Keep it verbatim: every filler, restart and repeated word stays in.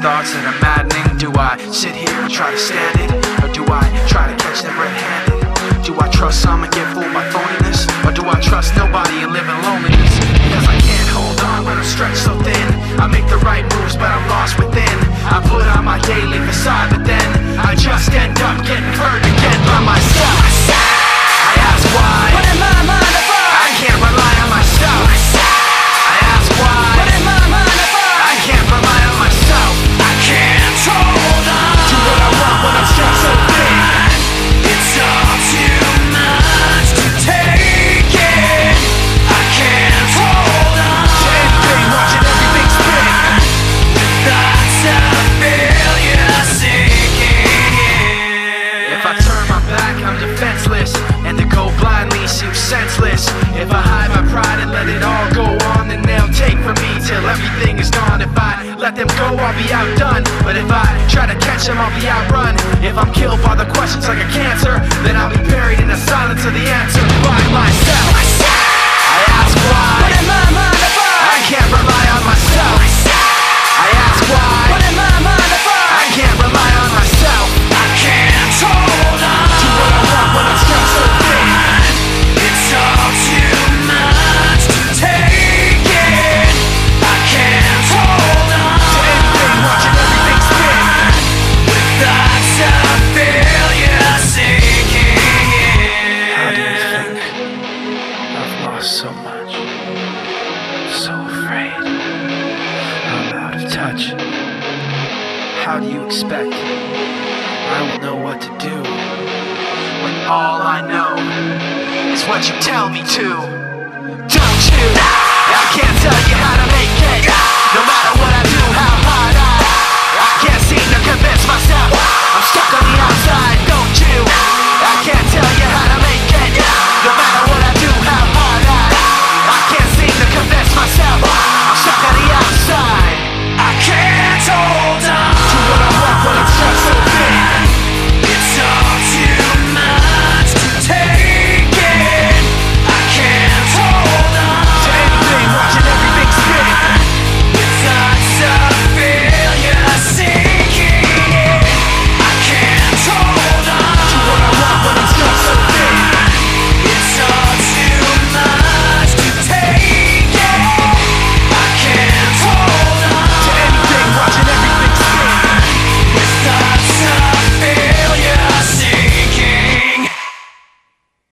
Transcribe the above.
thoughts that are maddening? Do I sit here and try to stand it? Or do I try to catch them red-handed? Do I trust some and get fooled by phoniness? Or do I trust nobody and live in loneliness? Because I can't hold on when I'm stretched so thin. I make the right moves but I'm lost within. I put on my daily facade but then I just end up getting hurt again by myself. I ask why. What in my mind if I, I can't rely on myself. I ask why. What in my mind if I, I can't rely on myself. I can't hold on Do what I want when I'm stretched so thin. It's all too much to take it. I can't hold on To anything, watching everything spin. Thoughts of failure sinking in. If I turn my back, I'm defenseless, and to go blindly seems senseless. If I hide my pride and let it all go on, then they'll take from me till everything is gone. If I let them go, I'll be outdone. But if I try to catch them, I'll be outrun. If I'm killed by the questions like a cancer, then I'll be buried in the silence of the answer by myself. I ask why. What in my mind if I, I can't rely on myself. I ask why. What in my mind if I, I can't rely on myself. I can't hold on Do what I want when I'm stretched so thin. It's all too much to take it. I can't hold on To anything, watching everything spin. Thoughts of failure sinking in. How do you think I've lost so much? So afraid I'm out of touch. How do you expect I will know what to do when all I know is what you tell me to? Don't you? I can't tell